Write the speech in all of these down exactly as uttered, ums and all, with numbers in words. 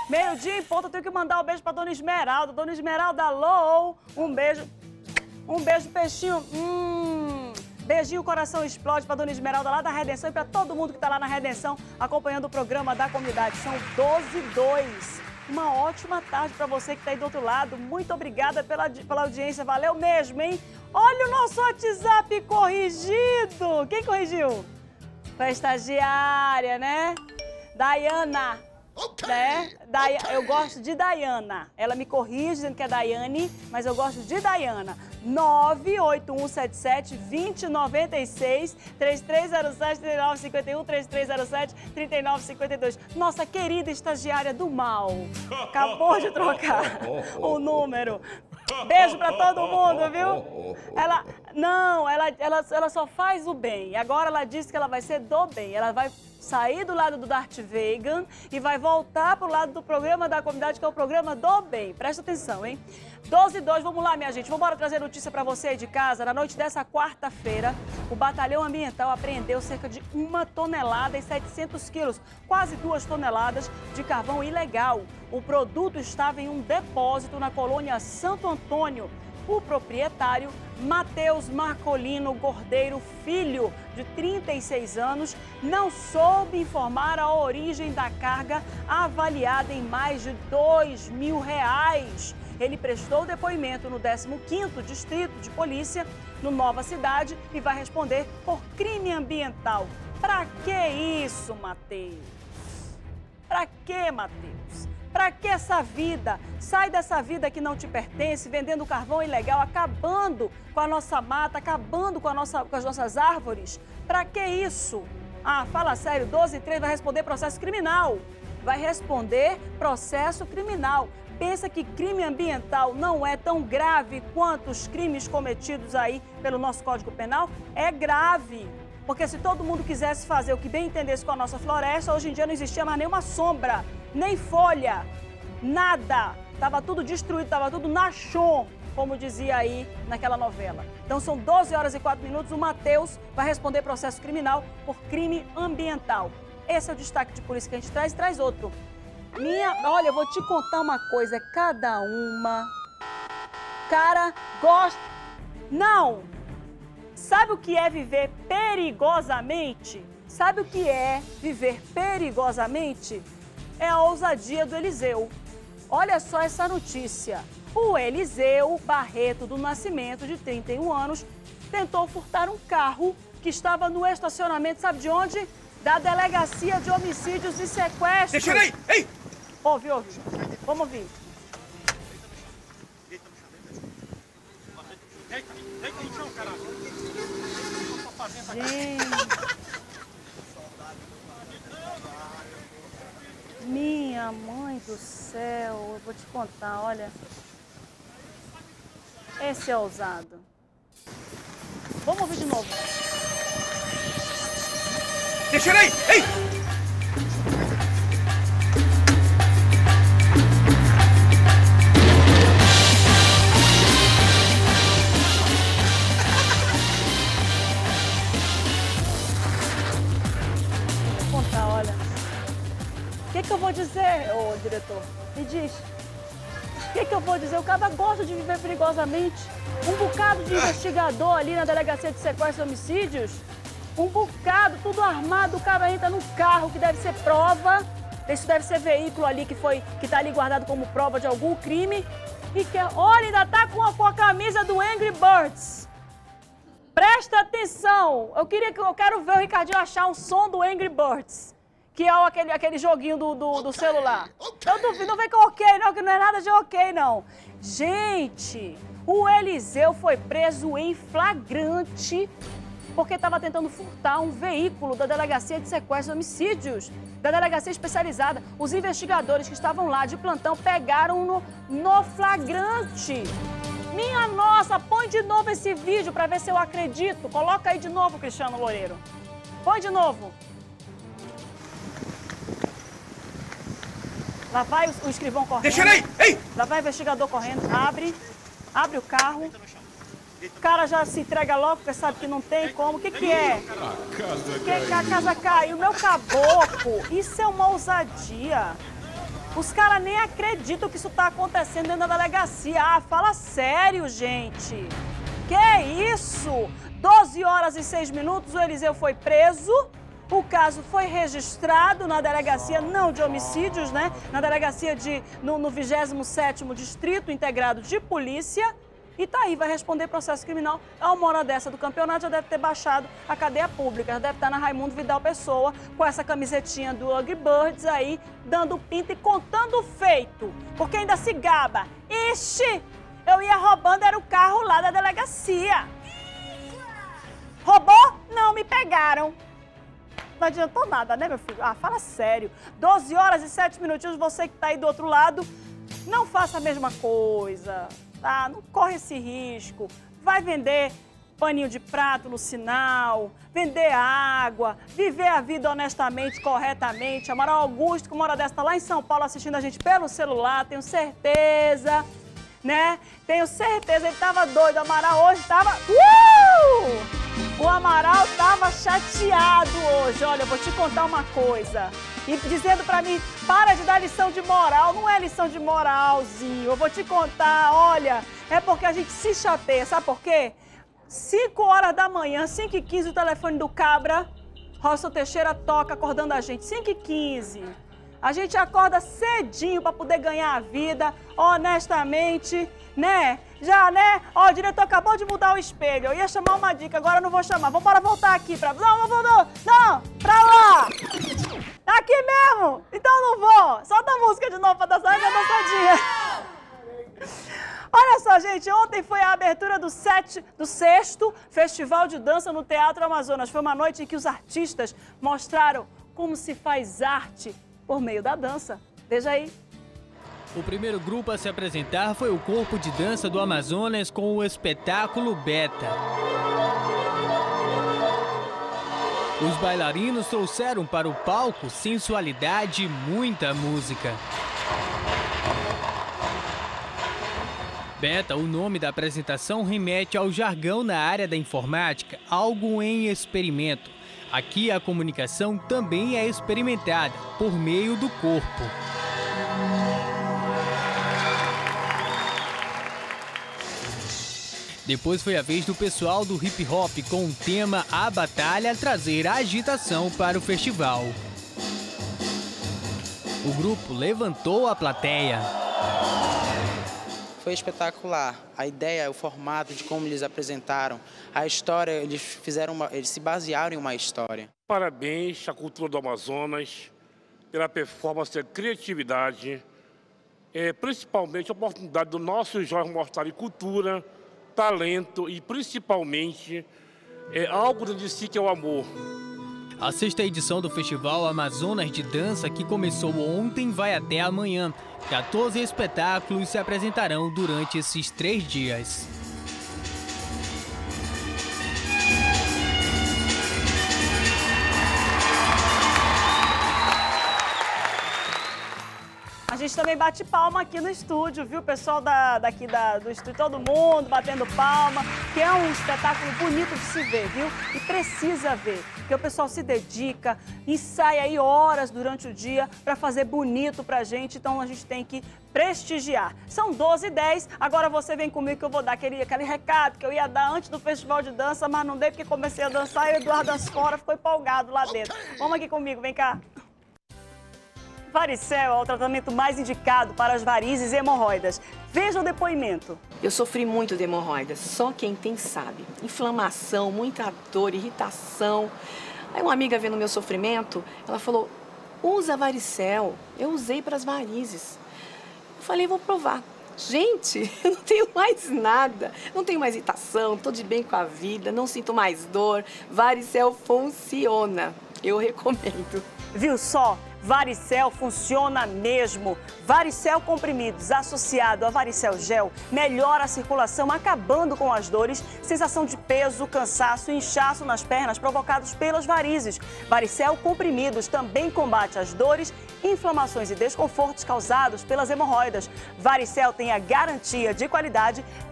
Meio-dia em ponto, eu tenho que mandar um beijo pra Dona Esmeralda. Dona Esmeralda, alô! Um beijo. Um beijo, peixinho. Hum. Beijinho, coração explode pra Dona Esmeralda lá da Redenção e pra todo mundo que tá lá na Redenção acompanhando o programa da comunidade. São doze e dois. Uma ótima tarde pra você que tá aí do outro lado. Muito obrigada pela, pela audiência. Valeu mesmo, hein? Olha o nosso WhatsApp corrigido. Quem corrigiu? Foi a estagiária, né? Daiana. Okay. Né? Dai... Eu gosto de Daiana. Ela me corrige dizendo que é Daiane, mas eu gosto de Daiana. nove oito um sete sete, dois zero nove seis, três três zero sete, três nove cinco um, três três zero sete, três nove cinco dois. Nossa querida estagiária do mal. Acabou de trocar o número. Beijo pra todo mundo, viu? Ela, não, ela, ela, ela só faz o bem. Agora ela disse que ela vai ser do bem. Ela vai sair do lado do Darth Vader e vai voltar pro lado do programa da comunidade, que é o programa do bem. Presta atenção, hein? doze e dois, vamos lá, minha gente. Vamos embora trazer notícia pra você aí de casa. Na noite dessa quarta-feira, o Batalhão Ambiental apreendeu cerca de uma tonelada e setecentos quilos, quase duas toneladas de carvão ilegal. O produto estava em um depósito na colônia Santo Antônio. O proprietário, Matheus Marcolino Gordeiro Filho, de trinta e seis anos, não soube informar a origem da carga avaliada em mais de dois mil reais. Ele prestou depoimento no décimo quinto Distrito de Polícia, no Nova Cidade, e vai responder por crime ambiental. Pra que isso, Matheus? Pra que, Matheus? Pra que essa vida? Sai dessa vida que não te pertence, vendendo carvão ilegal, acabando com a nossa mata, acabando com, a nossa, com as nossas árvores. Pra que isso? Ah, fala sério, doze e três vai responder processo criminal. Vai responder processo criminal. Pensa que crime ambiental não é tão grave quanto os crimes cometidos aí pelo nosso Código Penal? É grave. Porque se todo mundo quisesse fazer o que bem entendesse com a nossa floresta, hoje em dia não existia mais nenhuma sombra, nem folha, nada. Tava tudo destruído, tava tudo na chão, como dizia aí naquela novela. Então são doze horas e quatro minutos, o Matheus vai responder processo criminal por crime ambiental. Esse é o destaque de polícia que a gente traz e traz outro. Minha, olha, eu vou te contar uma coisa, cada uma. Cara, gosta... Não! Sabe o que é viver perigosamente? Sabe o que é viver perigosamente? É a ousadia do Eliseu. Olha só essa notícia. O Eliseu Barreto do Nascimento, de trinta e um anos, tentou furtar um carro que estava no estacionamento, sabe de onde? Da Delegacia de Homicídios e Sequestros. Deixa ele aí! Ei! Ouve, ouve. Vamos ouvir. Deita, deita no chão, caralho. Gente. Minha mãe do céu, eu vou te contar, olha. Esse é ousado. Vamos ouvir de novo. Deixa ele aí! Ei! Vou contar, olha. O que, que eu vou dizer, ô diretor? Me diz. O que, que eu vou dizer? O cara gosta de viver perigosamente. Um bocado de investigador ali na Delegacia de Sequestros e Homicídios. Um bocado, tudo armado, o cara entra no carro que deve ser prova. Isso deve ser veículo ali que foi, que tá ali guardado como prova de algum crime. E que, olha, ainda tá com a, com a camisa do Angry Birds. Presta atenção. Eu queria que eu quero ver o Ricardinho achar um som do Angry Birds. Que é aquele, aquele joguinho do, do, do celular. Eu duvido, não vem com ok, não, que não é nada de ok, não. Gente, o Eliseu foi preso em flagrante porque estava tentando furtar um veículo da Delegacia de Sequestros e Homicídios, da Delegacia Especializada. Os investigadores que estavam lá de plantão pegaram no, no flagrante. Minha nossa, põe de novo esse vídeo para ver se eu acredito. Coloca aí de novo, Cristiano Loureiro. Põe de novo. Lá vai o, o escrivão correndo. Deixa ele aí! Ei! Lá vai o investigador correndo. Abre. Abre o carro. O cara já se entrega logo, porque sabe que não tem como. O que que é? A casa Que, que a casa caiu. Meu caboclo. Isso é uma ousadia. Os caras nem acreditam que isso tá acontecendo dentro da delegacia. Ah, fala sério, gente. Que isso? doze horas e seis minutos, o Eliseu foi preso. O caso foi registrado na delegacia, não de homicídios, né? Na delegacia de, no, no vigésimo sétimo Distrito Integrado de Polícia. E tá aí, vai responder processo criminal. A uma hora dessa do campeonato já deve ter baixado a cadeia pública. Já deve estar na Raimundo Vidal Pessoa, com essa camisetinha do Ugly Birds aí, dando pinta e contando o feito. Porque ainda se gaba. Ixi, eu ia roubando, era o carro lá da delegacia. Roubou? Não, me pegaram. Não adiantou nada, né, meu filho? Ah, fala sério. doze horas e sete minutinhos, você que tá aí do outro lado, não faça a mesma coisa. Tá? Não corre esse risco. Vai vender paninho de prato no sinal, vender água, viver a vida honestamente, corretamente. Amaral Augusto, que uma hora dessa tá lá em São Paulo assistindo a gente pelo celular, tenho certeza, né? Tenho certeza, ele tava doido. O Amaral hoje tava... Uh! O Amaral tava chateado hoje. Olha, eu vou te contar uma coisa. E dizendo pra mim, para de dar lição de moral. Não é lição de moralzinho. Eu vou te contar, olha, é porque a gente se chateia. Sabe por quê? cinco horas da manhã, cinco e quinze, o telefone do Cabra, Robson Teixeira toca acordando a gente. cinco e quinze. A gente acorda cedinho pra poder ganhar a vida, honestamente, né? Já, né? Ó, o diretor acabou de mudar o espelho. Eu ia chamar uma dica, agora eu não vou chamar. Vamos para voltar aqui pra... Não, não vou, não. Não, pra lá. Aqui mesmo. Então não vou. Solta a música de novo pra dançar minha dançadinha. Olha só, gente, ontem foi a abertura do, sete, do sexto Festival de Dança no Teatro Amazonas. Foi uma noite em que os artistas mostraram como se faz arte por meio da dança. Veja aí. O primeiro grupo a se apresentar foi o Corpo de Dança do Amazonas com o espetáculo Beta. Os bailarinos trouxeram para o palco sensualidade e muita música. Beta, o nome da apresentação, remete ao jargão na área da informática, algo em experimento. Aqui a comunicação também é experimentada por meio do corpo. Depois foi a vez do pessoal do hip hop com o tema A Batalha trazer agitação para o festival. O grupo levantou a plateia. Foi espetacular. A ideia, o formato de como eles apresentaram, a história, eles fizeram uma, eles se basearam em uma história. Parabéns à cultura do Amazonas pela performance e criatividade, é, principalmente a oportunidade do nosso jovem mostrarem cultura, talento e principalmente é, algo dentro de si que é o amor. A sexta edição do Festival Amazonas de Dança, que começou ontem, vai até amanhã. quatorze espetáculos se apresentarão durante esses três dias. A gente também bate palma aqui no estúdio, viu? O pessoal da, daqui da, do estúdio, todo mundo batendo palma, que é um espetáculo bonito de se ver, viu? E precisa ver, porque o pessoal se dedica, ensaia aí horas durante o dia para fazer bonito pra gente, então a gente tem que prestigiar. São doze e dez, agora você vem comigo que eu vou dar aquele, aquele recado que eu ia dar antes do Festival de Dança, mas não dei porque comecei a dançar e o Eduardo Asfora ficou empolgado lá dentro. Vamos aqui comigo, vem cá. Varicel é o tratamento mais indicado para as varizes e hemorroidas. Veja o depoimento. Eu sofri muito de hemorroidas, só quem tem sabe. Inflamação, muita dor, irritação. Aí uma amiga vendo o meu sofrimento, ela falou, usa Varicel. Eu usei para as varizes. Eu falei, vou provar. Gente, eu não tenho mais nada. Não tenho mais irritação, estou de bem com a vida, não sinto mais dor. Varicel funciona. Eu recomendo. Viu só? Varicel funciona mesmo. Varicel comprimidos associado a Varicel gel melhora a circulação, acabando com as dores, sensação de peso, cansaço e inchaço nas pernas provocados pelas varizes. Varicel comprimidos também combate as dores, inflamações e desconfortos causados pelas hemorroidas. Varicel tem a garantia de qualidade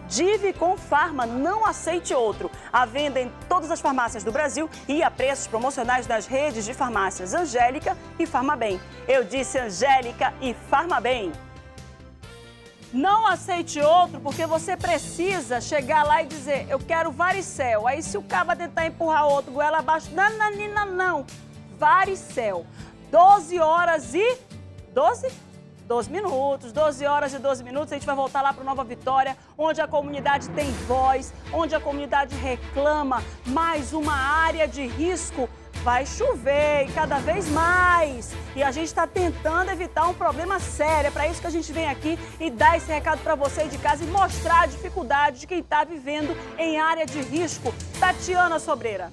Divicon Pharma, não aceite outro. À venda em todas as farmácias do Brasil e a preços promocionais das redes de farmácias Angélica e Farmabem. Eu disse Angélica e Farmabem. Não aceite outro porque você precisa chegar lá e dizer, eu quero varicel. Aí se o cara tentar empurrar outro, goela abaixo, não, não, não, não. Varicel. doze horas e... doze? doze minutos, doze horas e doze minutos, a gente vai voltar lá para Nova Vitória, onde a comunidade tem voz, onde a comunidade reclama mais uma área de risco. Vai chover e cada vez mais. E a gente está tentando evitar um problema sério. É para isso que a gente vem aqui e dá esse recado para você aí de casa e mostrar a dificuldade de quem está vivendo em área de risco. Tatiana Sobreira.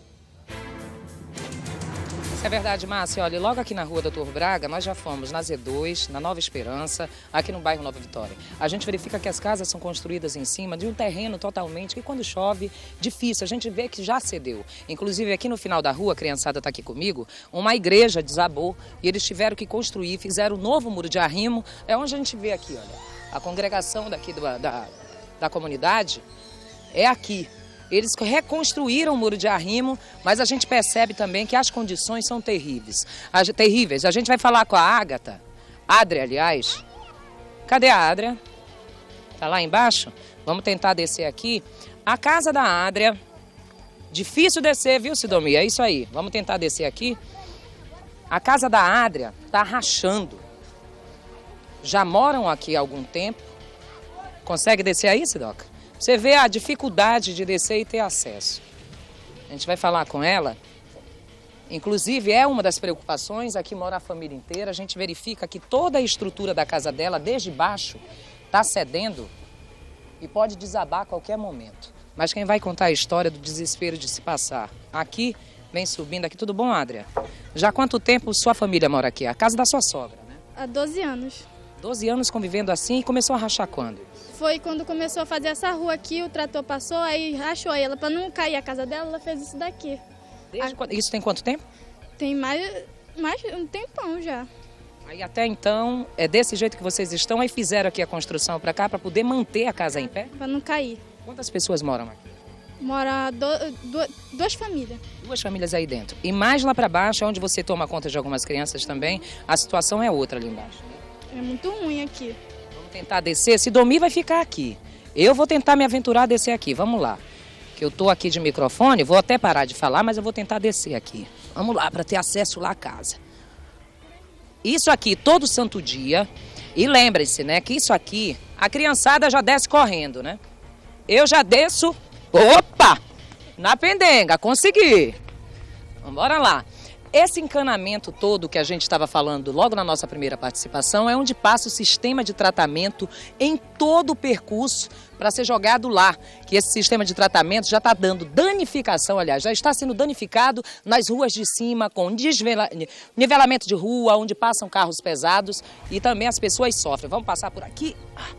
É verdade, Márcia. Olha, logo aqui na rua Doutor Braga, nós já fomos na Z dois, na Nova Esperança, aqui no bairro Nova Vitória. A gente verifica que as casas são construídas em cima de um terreno totalmente que quando chove, difícil. A gente vê que já cedeu. Inclusive aqui no final da rua, a criançada está aqui comigo, uma igreja desabou e eles tiveram que construir, fizeram um novo muro de arrimo. É onde a gente vê aqui, olha, a congregação daqui do, da, da comunidade é aqui. Eles reconstruíram o muro de arrimo, mas a gente percebe também que as condições são terríveis. A, terríveis. A gente vai falar com a Ágata, Adria, aliás. Cadê a Adria? Tá lá embaixo? Vamos tentar descer aqui. A casa da Adria, difícil descer, viu, Sidomia? É isso aí. Vamos tentar descer aqui. A casa da Adria tá rachando. Já moram aqui há algum tempo. Consegue descer aí, Sidoca? Você vê a dificuldade de descer e ter acesso. A gente vai falar com ela. Inclusive, é uma das preocupações. Aqui mora a família inteira. A gente verifica que toda a estrutura da casa dela, desde baixo, está cedendo e pode desabar a qualquer momento. Mas quem vai contar a história do desespero de se passar aqui, vem subindo aqui. Tudo bom, Adria? Já há quanto tempo sua família mora aqui? A casa da sua sogra, né? Há doze anos. doze anos convivendo assim e começou a rachar quando? Foi quando começou a fazer essa rua aqui, o trator passou, aí rachou ela. Para não cair a casa dela, ela fez isso daqui. Desde a... quando... Isso tem quanto tempo? Tem mais, mais um tempão já. Aí até então, é desse jeito que vocês estão, aí fizeram aqui a construção para cá, para poder manter a casa em pé? Para não cair. Quantas pessoas moram aqui? Mora do, do, duas famílias. Duas famílias aí dentro. E mais lá para baixo, onde você toma conta de algumas crianças também, a situação é outra ali embaixo. É muito ruim aqui. Vamos tentar descer. Se dormir, vai ficar aqui. Eu vou tentar me aventurar a descer aqui. Vamos lá. Que eu tô aqui de microfone, vou até parar de falar, mas eu vou tentar descer aqui. Vamos lá, para ter acesso lá à casa. Isso aqui, todo santo dia. E lembre-se, né, que isso aqui, a criançada já desce correndo, né? Eu já desço, opa, na pendenga, consegui. Vamos lá. Esse encanamento todo que a gente estava falando logo na nossa primeira participação é onde passa o sistema de tratamento em todo o percurso para ser jogado lá. Que esse sistema de tratamento já está dando danificação, aliás, já está sendo danificado nas ruas de cima, com desvela... nivelamento de rua, onde passam carros pesados e também as pessoas sofrem. Vamos passar por aqui.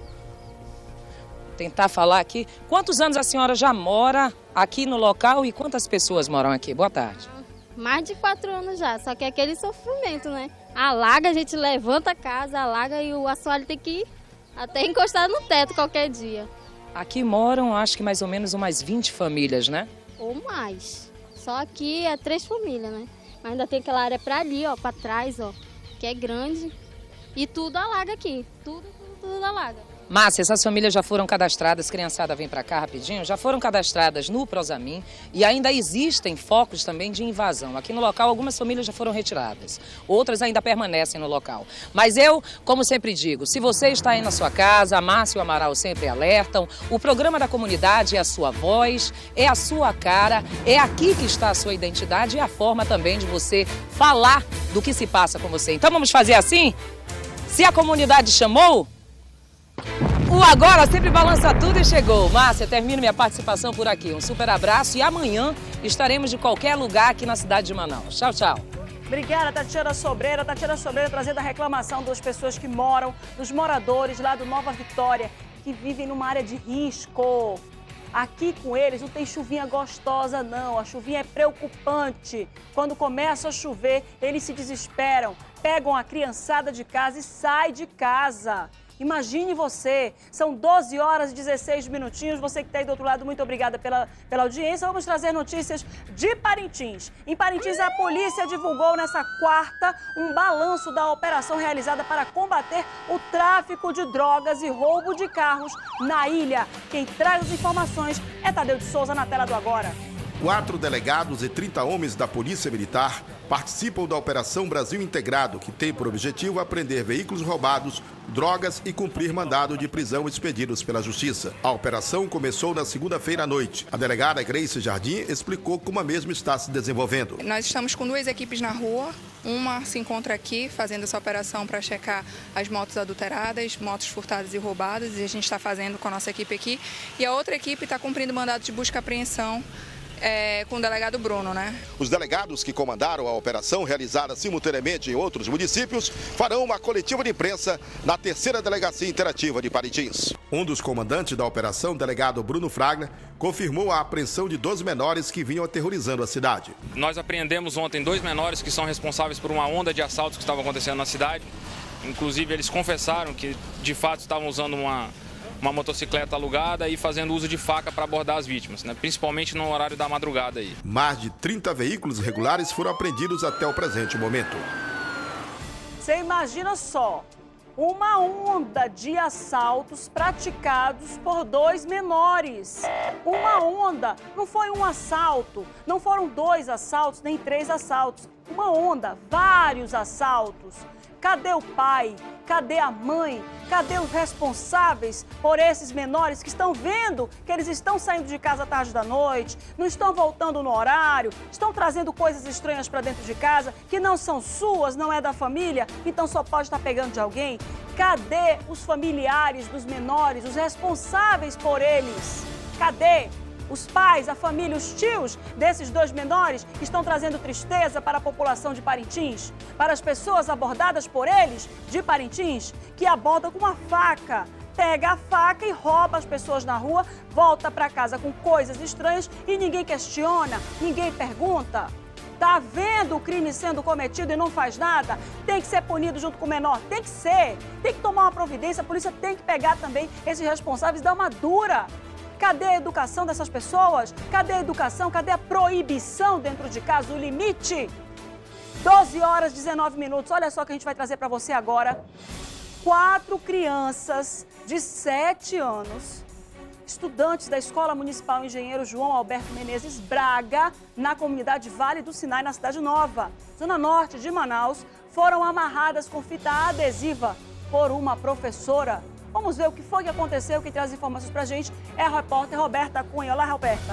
Vou tentar falar aqui. Quantos anos a senhora já mora aqui no local e quantas pessoas moram aqui? Boa tarde. Mais de quatro anos já, só que é aquele sofrimento, né? Alaga, a gente levanta a casa, alaga e o assoalho tem que ir até encostar no teto qualquer dia. Aqui moram, acho que mais ou menos umas vinte famílias, né? Ou mais. Só aqui é três famílias, né? Mas ainda tem aquela área pra ali, ó, pra trás, ó, que é grande. E tudo alaga aqui, tudo, tudo, tudo alaga. Márcia, essas famílias já foram cadastradas, criançada vem para cá rapidinho, já foram cadastradas no Prosamin e ainda existem focos também de invasão. Aqui no local algumas famílias já foram retiradas, outras ainda permanecem no local. Mas eu, como sempre digo, se você está aí na sua casa, a Márcia e o Amaral sempre alertam, o programa da comunidade é a sua voz, é a sua cara, é aqui que está a sua identidade e a forma também de você falar do que se passa com você. Então vamos fazer assim? Se a comunidade chamou... O Agora sempre balança tudo e chegou. Márcia, termino minha participação por aqui. Um super abraço e amanhã estaremos de qualquer lugar aqui na cidade de Manaus. Tchau, tchau. Obrigada, Tatiana Sobreira. Tatiana Sobreira trazendo a reclamação das pessoas que moram, dos moradores lá do Nova Vitória, que vivem numa área de risco. Aqui com eles não tem chuvinha gostosa, não. A chuvinha é preocupante. Quando começa a chover, eles se desesperam, pegam a criançada de casa e saem de casa. Imagine você, são doze horas e dezesseis minutinhos. Você que está aí do outro lado, muito obrigada pela, pela audiência. Vamos trazer notícias de Parintins. Em Parintins, a polícia divulgou nessa quarta um balanço da operação realizada para combater o tráfico de drogas e roubo de carros na ilha. Quem traz as informações é Tadeu de Souza, na tela do Agora. Quatro delegados e trinta homens da Polícia Militar participam da Operação Brasil Integrado, que tem por objetivo apreender veículos roubados, drogas e cumprir mandado de prisão expedidos pela Justiça. A operação começou na segunda-feira à noite. A delegada Grace Jardim explicou como a mesma está se desenvolvendo. Nós estamos com duas equipes na rua. Uma se encontra aqui fazendo essa operação para checar as motos adulteradas, motos furtadas e roubadas, e a gente está fazendo com a nossa equipe aqui. E a outra equipe está cumprindo mandado de busca e apreensão É, com o delegado Bruno, né? Os delegados que comandaram a operação, realizada simultaneamente em outros municípios, farão uma coletiva de imprensa na terceira Delegacia Interativa de Parintins. Um dos comandantes da operação, o delegado Bruno Fraga, confirmou a apreensão de dois menores que vinham aterrorizando a cidade. Nós apreendemos ontem dois menores que são responsáveis por uma onda de assaltos que estavam acontecendo na cidade. Inclusive, eles confessaram que, de fato, estavam usando uma... uma motocicleta alugada e fazendo uso de faca para abordar as vítimas, né? Principalmente no horário da madrugada aí. Mais de trinta veículos regulares foram apreendidos até o presente momento. Você imagina só, uma onda de assaltos praticados por dois menores. Uma onda, não foi um assalto, não foram dois assaltos, nem três assaltos. Uma onda, vários assaltos. Cadê o pai? Cadê a mãe? Cadê os responsáveis por esses menores que estão vendo que eles estão saindo de casa à tarde da noite, não estão voltando no horário, estão trazendo coisas estranhas para dentro de casa que não são suas, não é da família, então só pode estar pegando de alguém? Cadê os familiares dos menores, os responsáveis por eles? Cadê? Os pais, a família, os tios desses dois menores que estão trazendo tristeza para a população de Parintins, para as pessoas abordadas por eles de Parintins, que abordam com uma faca, pega a faca e rouba as pessoas na rua, volta para casa com coisas estranhas e ninguém questiona, ninguém pergunta. Tá vendo o crime sendo cometido e não faz nada? Tem que ser punido junto com o menor, tem que ser, tem que tomar uma providência, a polícia tem que pegar também esses responsáveis e dar uma dura. Cadê a educação dessas pessoas? Cadê a educação? Cadê a proibição dentro de casa, o limite? doze horas e dezenove minutos. Olha só o que a gente vai trazer para você agora. Quatro crianças de sete anos, estudantes da Escola Municipal Engenheiro João Alberto Menezes Braga, na comunidade Vale do Sinai, na Cidade Nova, zona norte de Manaus, foram amarradas com fita adesiva por uma professora. Vamos ver o que foi que aconteceu. Quem traz informações pra gente é a repórter Roberta Cunha. Olá, Roberta.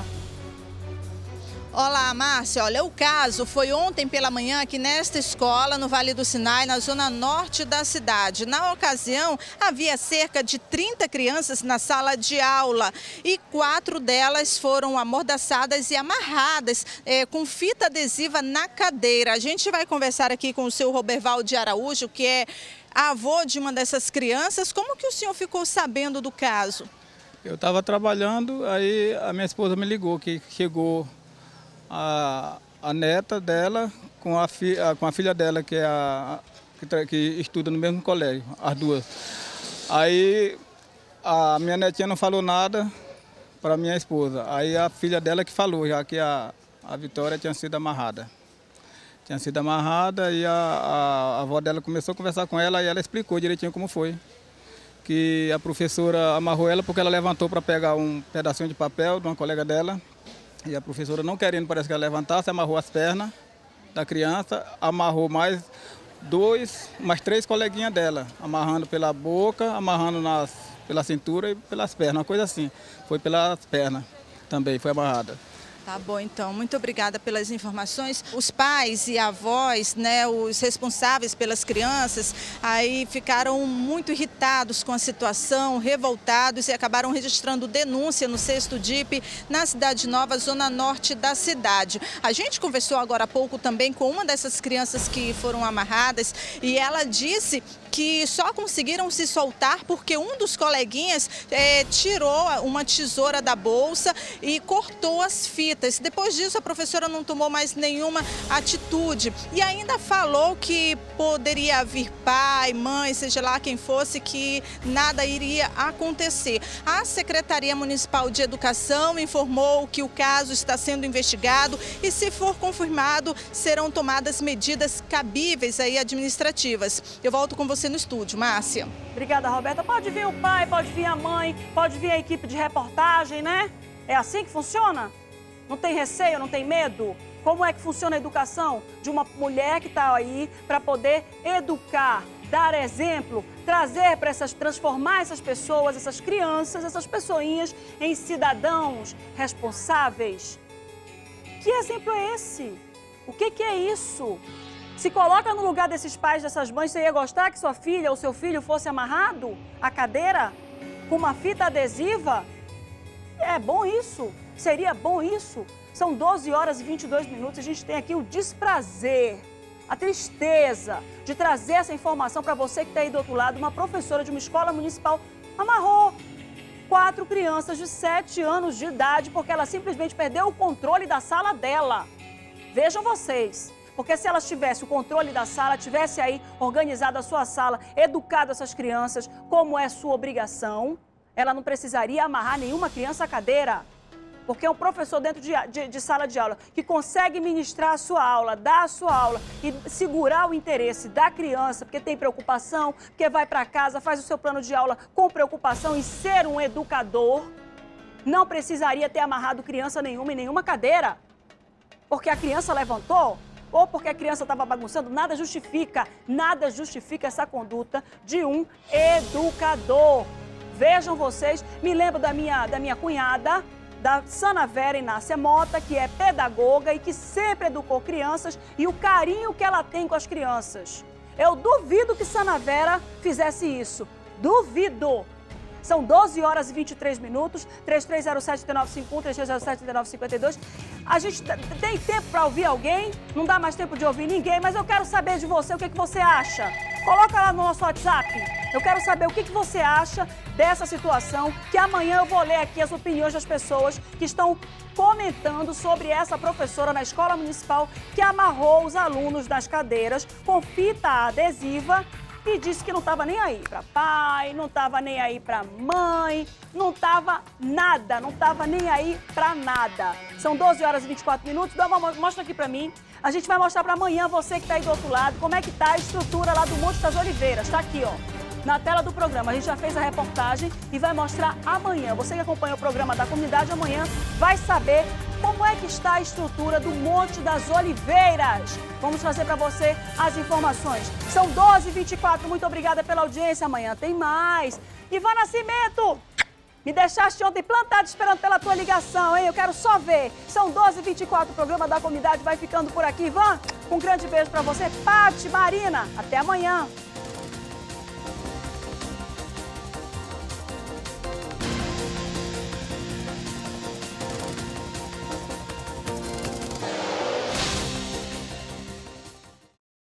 Olá, Márcia. Olha, o caso foi ontem pela manhã aqui nesta escola, no Vale do Sinai, na zona norte da cidade. Na ocasião, havia cerca de trinta crianças na sala de aula e quatro delas foram amordaçadas e amarradas é, com fita adesiva na cadeira. A gente vai conversar aqui com o seu Roberval de Araújo, que é avô de uma dessas crianças. Como que o senhor ficou sabendo do caso? Eu estava trabalhando, aí a minha esposa me ligou que chegou a, a neta dela com a, fi, a, com a filha dela, que, é a, que, que estuda no mesmo colégio, as duas. Aí a minha netinha não falou nada para minha esposa. Aí a filha dela que falou, já que a, a Vitória tinha sido amarrada. Tinha sido amarrada e a, a, a avó dela começou a conversar com ela e ela explicou direitinho como foi. Que a professora amarrou ela porque ela levantou para pegar um pedacinho de papel de uma colega dela. E a professora, não querendo, parece que ela levantasse, amarrou as pernas da criança, amarrou mais dois, mais três coleguinhas dela, amarrando pela boca, amarrando nas, pela cintura e pelas pernas, uma coisa assim. Foi pelas pernas também, foi amarrada. Tá bom, então. Muito obrigada pelas informações. Os pais e avós, né, os responsáveis pelas crianças, aí ficaram muito irritados com a situação, revoltados e acabaram registrando denúncia no sexto D I P na Cidade Nova, zona norte da cidade. A gente conversou agora há pouco também com uma dessas crianças que foram amarradas e ela disse que só conseguiram se soltar porque um dos coleguinhas é, tirou uma tesoura da bolsa e cortou as fitas. Depois disso, a professora não tomou mais nenhuma atitude e ainda falou que poderia vir pai, mãe, seja lá quem fosse, que nada iria acontecer. A Secretaria Municipal de Educação informou que o caso está sendo investigado e, se for confirmado, serão tomadas medidas cabíveis aí administrativas. Eu volto com você no estúdio, Márcia. Obrigada, Roberta. Pode vir o pai, pode vir a mãe, pode vir a equipe de reportagem, né? É assim que funciona? Não tem receio, não tem medo? Como é que funciona a educação de uma mulher que está aí para poder educar, dar exemplo, trazer para essas, transformar essas pessoas, essas crianças, essas pessoinhas em cidadãos responsáveis? Que exemplo é esse? O que, que é isso? Se coloca no lugar desses pais, dessas mães, você ia gostar que sua filha ou seu filho fosse amarrado à cadeira com uma fita adesiva? É bom isso? Seria bom isso? São doze horas e vinte e dois minutos e a gente tem aqui o desprazer, a tristeza de trazer essa informação para você que está aí do outro lado. Uma professora de uma escola municipal amarrou quatro crianças de sete anos de idade porque ela simplesmente perdeu o controle da sala dela. Vejam vocês, porque se ela tivesse o controle da sala, tivesse aí organizado a sua sala, educado essas crianças, como é sua obrigação, ela não precisaria amarrar nenhuma criança à cadeira. Porque é um professor dentro de, de, de sala de aula que consegue ministrar a sua aula, dar a sua aula e segurar o interesse da criança, porque tem preocupação, porque vai para casa, faz o seu plano de aula com preocupação e ser um educador, não precisaria ter amarrado criança nenhuma em nenhuma cadeira. Porque a criança levantou ou porque a criança estava bagunçando, nada justifica, nada justifica essa conduta de um educador. Vejam vocês, me lembro da minha, da minha cunhada, da Sana Vera Inácia Mota, que é pedagoga e que sempre educou crianças e o carinho que ela tem com as crianças. Eu duvido que Sana Vera fizesse isso. Duvido. São doze horas e vinte e três minutos, três três zero sete, nove cinco um, três três zero sete, nove cinco dois. A gente tem tempo para ouvir alguém, não dá mais tempo de ouvir ninguém, mas eu quero saber de você o que, que você acha. Coloca lá no nosso WhatsApp. Eu quero saber o que, que você acha dessa situação, que amanhã eu vou ler aqui as opiniões das pessoas que estão comentando sobre essa professora na escola municipal que amarrou os alunos nas cadeiras com fita adesiva e disse que não estava nem aí para pai, não estava nem aí para mãe, não estava nada, não estava nem aí para nada. São doze horas e vinte e quatro minutos, dá uma, mostra aqui para mim. A gente vai mostrar para amanhã, você que está aí do outro lado, como é que está a estrutura lá do Monte das Oliveiras. Está aqui, ó, na tela do programa. A gente já fez a reportagem e vai mostrar amanhã. Você que acompanha o programa da comunidade, amanhã vai saber como é que está a estrutura do Monte das Oliveiras. Vamos trazer para você as informações. São doze e vinte e quatro, muito obrigada pela audiência. Amanhã tem mais. Ivan Nascimento, me deixaste ontem plantado esperando pela tua ligação, hein? Eu quero só ver. São doze e vinte e quatro, o programa da comunidade vai ficando por aqui. Ivan, um grande beijo para você. Pati, Marina, até amanhã.